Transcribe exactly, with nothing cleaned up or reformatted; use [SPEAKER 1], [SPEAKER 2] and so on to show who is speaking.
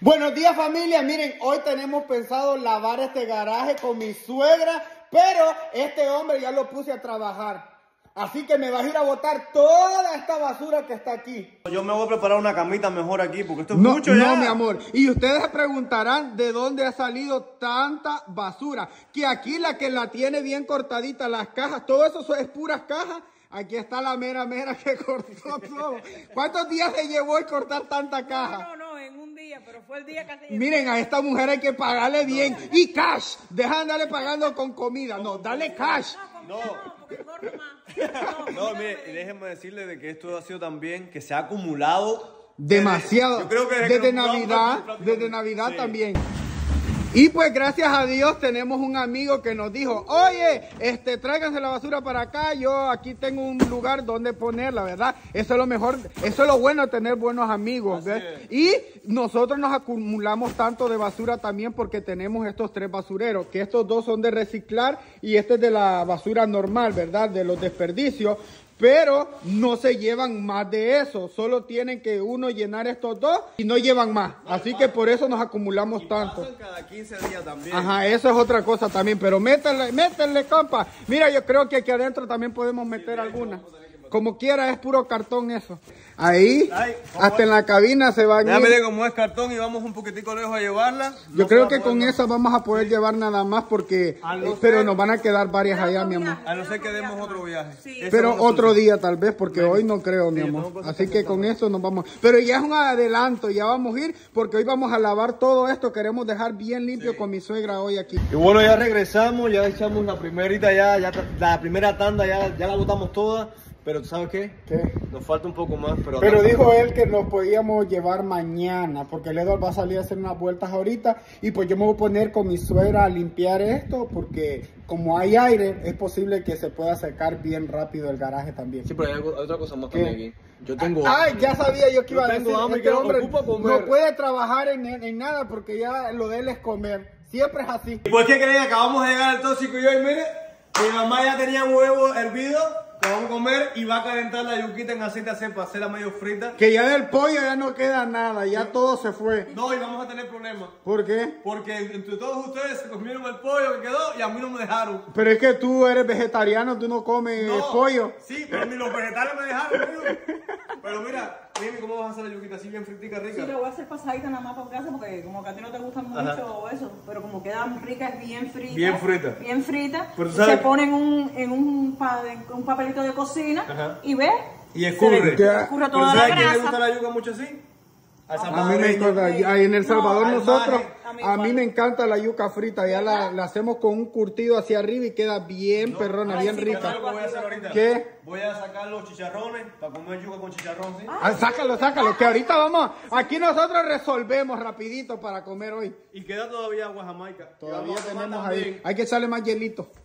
[SPEAKER 1] Buenos días, familia. Miren, hoy tenemos pensado lavar este garaje con mi suegra, pero este hombre ya lo puse a trabajar. Así que me vas a ir a botar toda esta basura que está aquí.
[SPEAKER 2] Yo me voy a preparar una camita mejor aquí, porque esto es
[SPEAKER 1] no,
[SPEAKER 2] mucho ya.
[SPEAKER 1] No, mi amor. Y ustedes se preguntarán de dónde ha salido tanta basura. Que aquí la que la tiene bien cortadita, las cajas, todo eso es puras cajas. Aquí está la mera mera que cortó todo. ¿Cuántos días le llevó el cortar tanta caja?
[SPEAKER 3] No, no, no, en un día, pero fue el día que se
[SPEAKER 1] Miren, a esta mujer hay que pagarle bien. Y cash. Deja de andarle pagando con comida. No, dale cash.
[SPEAKER 3] No, no, porque corre más.
[SPEAKER 2] No, mire, y déjenme decirle de que esto ha sido también que se ha acumulado
[SPEAKER 1] demasiado.
[SPEAKER 2] Yo creo que
[SPEAKER 1] desde,
[SPEAKER 2] desde
[SPEAKER 1] Navidad, desde Navidad sí. También. Y pues gracias a Dios tenemos un amigo que nos dijo, oye, este, tráiganse la basura para acá, yo aquí tengo un lugar donde ponerla, ¿verdad? Eso es lo mejor, eso es lo bueno de tener buenos amigos, ¿ves? Y nosotros nos acumulamos tanto de basura también porque tenemos estos tres basureros, que estos dos son de reciclar y este es de la basura normal, ¿verdad? De los desperdicios. Pero no se llevan más de eso, solo tienen que uno llenar estos dos y no llevan más. Así que por eso nos acumulamos tanto.
[SPEAKER 2] Pasan cada quince días también.
[SPEAKER 1] Ajá, eso es otra cosa también, pero métanle, métanle, compa. Mira, yo creo que aquí adentro también podemos meter alguna. Como quiera, es puro cartón eso. Ahí, Ay, hasta es? En la cabina se van a ir.
[SPEAKER 2] Déjame cómo es cartón y vamos un poquitico lejos a llevarla.
[SPEAKER 1] Yo no creo que con esa vamos a poder llevar nada más porque... No pero ser, nos van a quedar varias allá, mi amor.
[SPEAKER 2] A no ser que demos otro viaje.
[SPEAKER 1] Sí. Pero otro día tal vez, porque Ven. hoy no creo, mi sí, amor. Así que con eso nos vamos. Pero ya es un adelanto, ya vamos a ir porque hoy vamos a lavar todo esto. Queremos dejar bien limpio sí. con mi suegra hoy aquí.
[SPEAKER 2] Y bueno, ya regresamos, ya echamos la primerita, ya, ya la primera tanda, ya, ya la botamos toda. Pero ¿tú sabes qué?
[SPEAKER 1] ¿Qué?
[SPEAKER 2] Nos falta un poco más. Pero,
[SPEAKER 1] pero dijo él que nos podíamos llevar mañana, porque el Edward va a salir a hacer unas vueltas ahorita. Y pues yo me voy a poner con mi suegra a limpiar esto, porque como hay aire, es posible que se pueda secar bien rápido el garaje también.
[SPEAKER 2] Sí, pero hay, algo, hay otra cosa más ¿Qué? también aquí. Yo tengo
[SPEAKER 1] Ay, hambre. Ya sabía yo que iba yo a decir.
[SPEAKER 2] Hambre,
[SPEAKER 1] este
[SPEAKER 2] que
[SPEAKER 1] hombre
[SPEAKER 2] comer.
[SPEAKER 1] No puede trabajar en, en nada, porque ya lo de él es comer. Siempre es así.
[SPEAKER 2] ¿Y por qué creen que acabamos de llegar al tóxico y hoy, mire, mi mamá ya tenía un huevo hervido? Vamos a comer y va a calentar la yuquita en aceite para hacerla medio frita.
[SPEAKER 1] Que ya del pollo ya no queda nada, ya sí. todo se fue.
[SPEAKER 2] No, y vamos a tener problemas.
[SPEAKER 1] ¿Por qué?
[SPEAKER 2] Porque entre todos ustedes se comieron el pollo que quedó y a mí no me dejaron.
[SPEAKER 1] Pero es que tú eres vegetariano, tú no comes no, pollo.
[SPEAKER 2] Sí, pero ni los vegetales me dejaron, tío. Pero mira, dime cómo vas a hacer la yuquita así bien fritica, rica.
[SPEAKER 3] Sí, lo voy a hacer pasadita nada más para casa porque como que a ti no te gusta mucho Ajá. eso, pero como queda rica es bien frita.
[SPEAKER 2] Bien frita.
[SPEAKER 3] Bien frita.
[SPEAKER 2] Se
[SPEAKER 3] pone en un, en un, pa, en un papelito de cocina Ajá. y ve.
[SPEAKER 2] Y escurre.
[SPEAKER 3] Escurre toda la grasa.
[SPEAKER 2] ¿A quién le gusta la yuca mucho así?
[SPEAKER 1] A, a mí me encanta, ahí en El Salvador no, nosotros, a mí, a mí me encanta la yuca frita, ya la, la hacemos con un curtido hacia arriba y queda bien no, perrona, bien sí, rica.
[SPEAKER 2] Voy a hacer ahorita.
[SPEAKER 1] ¿Qué?
[SPEAKER 2] Voy a sacar los chicharrones para comer yuca con chicharrón, ¿sí?
[SPEAKER 1] Ah, sácalo, sácalo, que ahorita vamos, aquí nosotros resolvemos rapidito para comer hoy.
[SPEAKER 2] Y queda todavía agua jamaica.
[SPEAKER 1] Todavía tenemos ahí, hay que echarle más hielito.